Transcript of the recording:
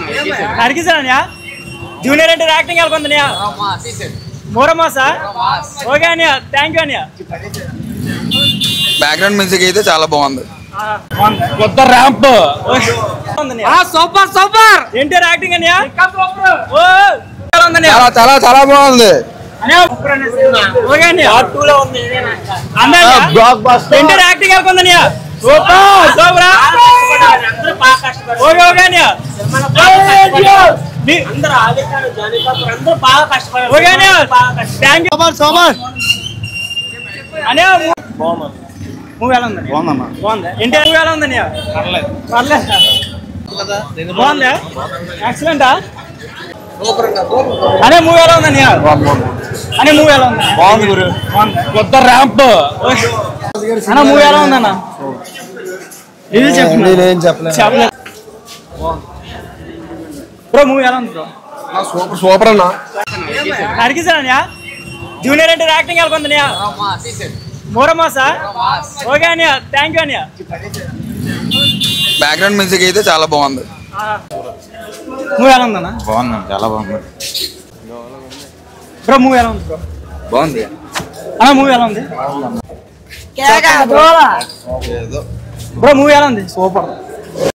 నరికిసానయ్యా junior అంటే acting ఎలా ఉందయ్యా మూరమాసా ఓకే అన్నయ్య థ్యాంక్ యూ అన్నయ్య బ్యాక్గ్రౌండ్ మ్యూజిక్ అయితే చాలా బాగుంది కొత్త ramp super super NTR acting అన్నయ్య చాలా చాలా బాగుంది ఎన్టీఆర్ యాక్టింగ్ ఎలా ఉందన్నయ్య సూపర్ సూపర్ ఓకే ఓకే అన్నయ్య మూవీ ఎలా ఉంది బాగుంది ఎన్టీఆర్ మూవీ ఎలా ఉందని పర్లేదు బాగుందా యాక్సిడెంటా అనే మూవీ ఎలా ఉందని అనే మూవీ ఎలా ఉంది బాగుంది గురు కొత్త ర్యాంప్ అన్న మూవీ ఎలా ఉందన్న ఇది చెప్పలేదు బ్రో మూవీ ఎలా ఉంది బ్రో సూపర్ సూపర్ అన్న నరికిసానయ్యా జూనియర్ అంటే యాక్టింగ్ ఎలా ఉందన్నయ్య మూరమాసా ఓకే అన్నయ్య థ్యాంక్ యూ అన్నయ్య బ్యాక్గ్రౌండ్ మ్యూజిక్ అయితే చాలా బాగుంది మూవీ ఎలా ఉందన్న బాగుంది చాలా బాగుంది బ్రో మూవీ ఎలా ఉంది బ్రో బాగుంది అన్న మూవీ ఎలా ఉంది బ్రో మూవీ ఎలా ఉంది సూపర్